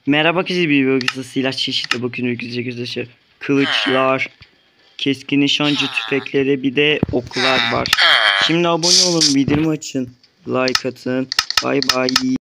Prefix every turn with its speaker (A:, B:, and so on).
A: Merhaba kişi bir bölgesi silah çeşitli bakın ülkece kılıçlar, keskin nişancı tüfekleri bir de oklar var. Şimdi abone olun, bildirim açın, like atın. Bay bay.